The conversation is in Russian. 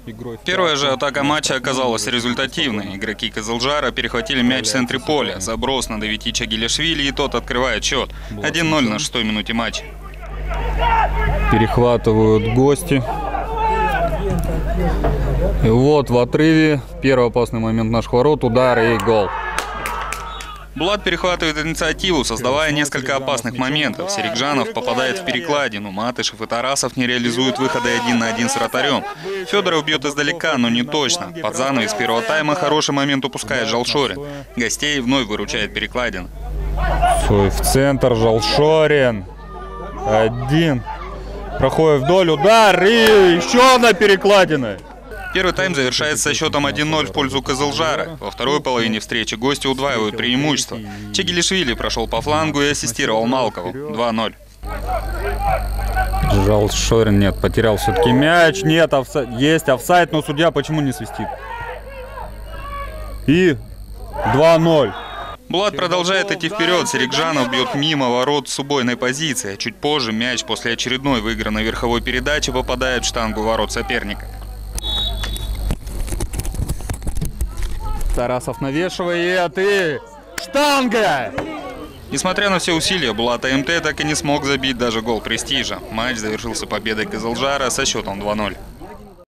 Первая же атака матча оказалась результативной. Игроки Кызылжара перехватили мяч в центре поля. Заброс на Давити Чагилишвили, и тот открывает счет. 1-0 на 6-й минуте матча. Перехватывают гости. И вот в отрыве первый опасный момент наших ворот, удар и гол. Булат перехватывает инициативу, создавая несколько опасных моментов. Серикжанов попадает в перекладину. Матышев и Тарасов не реализуют выходы 1 на 1 с вратарем. Федоров бьет издалека, но не точно. Под занавес первого тайма хороший момент упускает Жалшорин. Гостей вновь выручает перекладина. В центр Жалшорин. Один. Проходит вдоль, удар и еще одна перекладина. Первый тайм завершается со счетом 1-0 в пользу Кызылжара. Во второй половине встречи гости удваивают преимущество. Чагилишвили прошел по флангу и ассистировал Малкову. 2-0. Жалшорин нет, потерял все-таки мяч. Нет, есть офсайд, но судья почему не свистит? И 2-0. Булат продолжает идти вперед. Серикжанов бьет мимо ворот с убойной позиции. Чуть позже мяч после очередной выигранной верховой передачи попадает в штангу ворот соперника. Тарасов навешивает и штанга! Несмотря на все усилия, Булат АМТ так и не смог забить даже гол престижа. Матч завершился победой Кызылжара со счетом 2-0.